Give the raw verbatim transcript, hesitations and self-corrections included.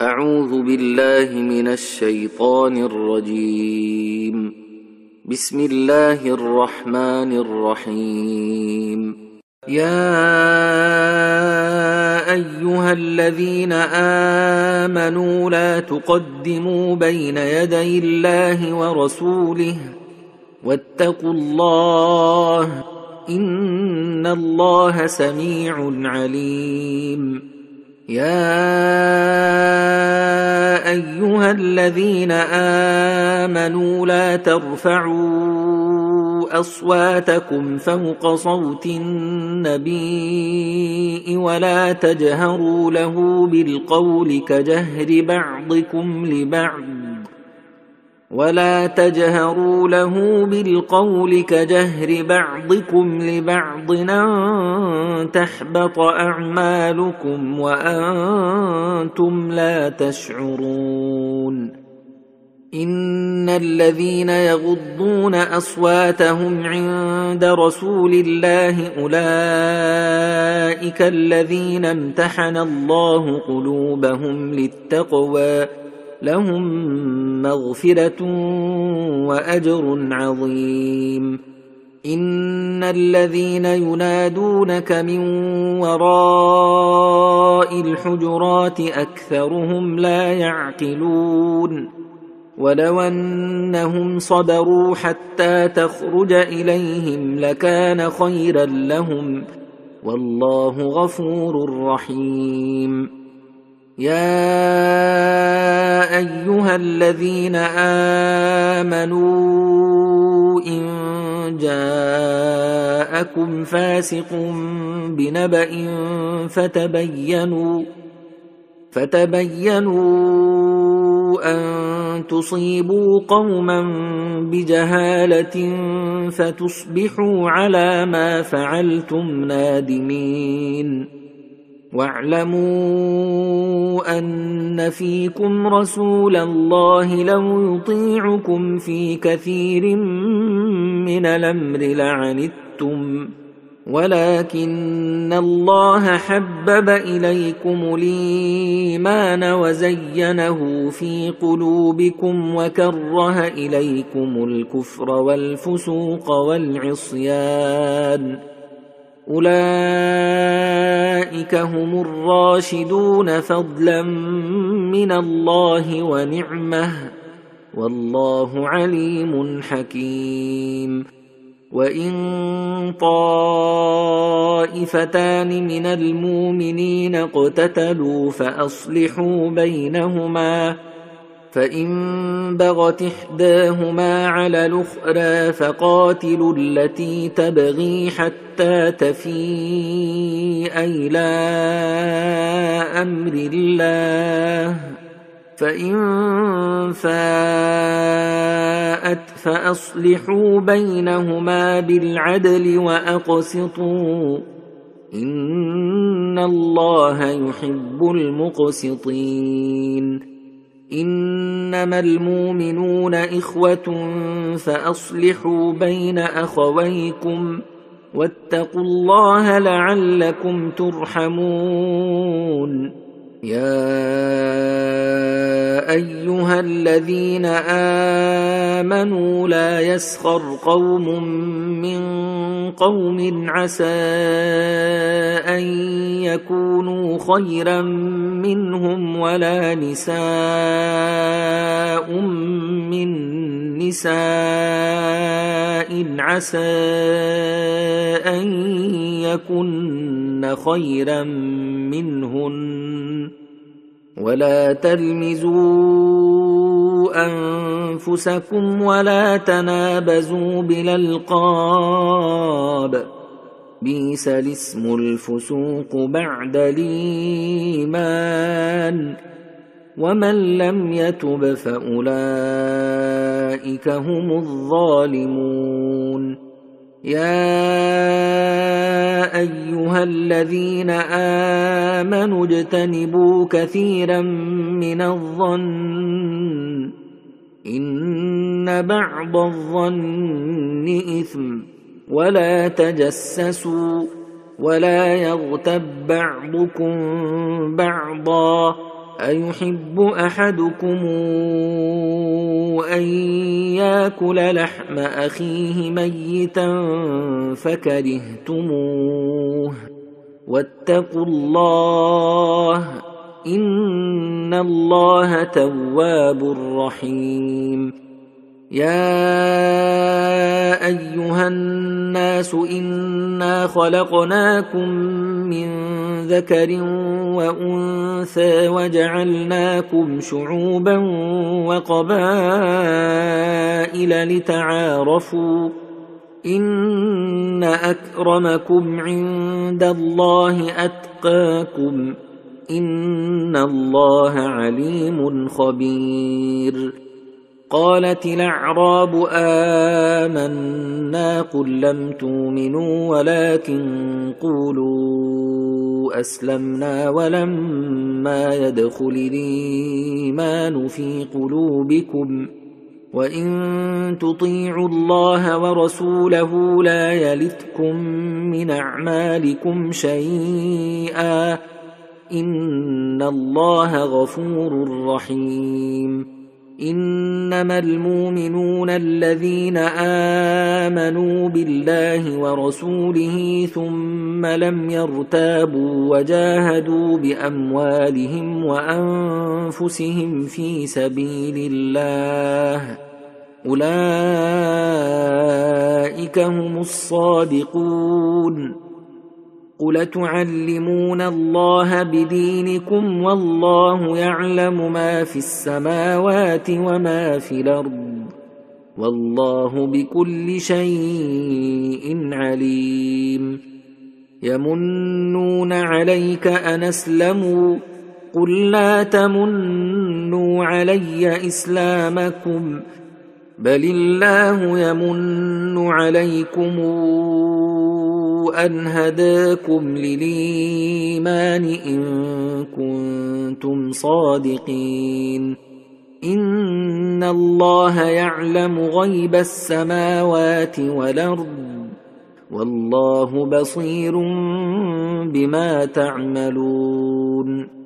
أعوذ بالله من الشيطان الرجيم. بسم الله الرحمن الرحيم. يا أيها الذين آمنوا لا تقدموا بين يدي الله ورسوله واتقوا الله إن الله سميع عليم. يا أيها الذين آمنوا لا ترفعوا أصواتكم فوق صوت النبي ولا تجهروا له بالقول كجهر بعضكم لبعض ولا تجهروا له بالقول كجهر بعضكم لبعض أن تحبط أعمالكم وأنتم لا تشعرون. إن الذين يغضون أصواتهم عند رسول الله أولئك الذين امتحن الله قلوبهم للتقوى لهم مغفرة وأجر عظيم. إن الذين ينادونك من وراء الحجرات أكثرهم لا يعقلون. ولو أنهم صبروا حتى تخرج إليهم لكان خيرا لهم والله غفور رحيم. يا أيها الذين آمنوا إن جاءكم فاسق بنبأ فتبينوا فتبينوا أن تصيبوا قوما بجهالة فتصبحوا على ما فعلتم نادمين. واعلموا أن فيكم رسول الله لو يطيعكم في كثير من الأمر لعنتم ولكن الله حبب إليكم الإيمان وزينه في قلوبكم وكره إليكم الكفر والفسوق والعصيان أولئك هم الراشدون فضلا من الله ونعمه والله عليم حكيم. وإن طائفتان من المؤمنين اقتتلوا فأصلحوا بينهما فإن بغت إحداهما على الأخرى فقاتلوا التي تبغي حتى تفيء إلى أمر الله فإن فاءت فأصلحوا بينهما بالعدل وأقسطوا إن الله يحب المقسطين. إنما المؤمنون إخوة فأصلحوا بين أخويكم واتقوا الله لعلكم ترحمون. يا أيها الذين آمنوا لا يسخر قوم من قوم عسى أن يكونوا خيرا منهم ولا نساء من نساء عسى أن يكن خيرا منهن ولا تلمزوا أنفسكم ولا تنابزوا بالألقاب بئس الاسم الفسوق بعد الإيمان ومن لم يتب فأولئك هم الظالمون. يا أيها الذين آمنوا اجتنبوا كثيرا من الظن إن بعض الظن إثم ولا تجسسوا ولا يغتب بعضكم بعضا أيحب أحدكم أن يأكل لحم أخيه ميتا فكرهتموه واتقوا الله إن الله تواب رحيم يا أيها الناس إنا خلقناكم من ذكر وأنثى وجعلناكم شعوبا وقبائل لتعارفوا إن أكرمكم عند الله أتقاكم إن الله عليم خبير قالت الأعراب آمنا قل لم تؤمنوا ولكن قولوا أسلمنا ولما يدخل الإيمان في قلوبكم وإن تطيعوا الله ورسوله لا يلتكم من أعمالكم شيئا إن الله غفور رحيم إنما المؤمنون الذين آمنوا بالله ورسوله ثم لم يرتابوا وجاهدوا بأموالهم وأنفسهم في سبيل الله أولئك هم الصادقون قل تعلمون الله بدينكم والله يعلم ما في السماوات وما في الأرض والله بكل شيء عليم يمنون عليك أن أسلموا قل لا تمنوا علي إسلامكم بل الله يمن عليكم أن هداكم للإيمان إن كنتم صادقين إن الله يعلم غيب السماوات والأرض والله بصير بما تعملون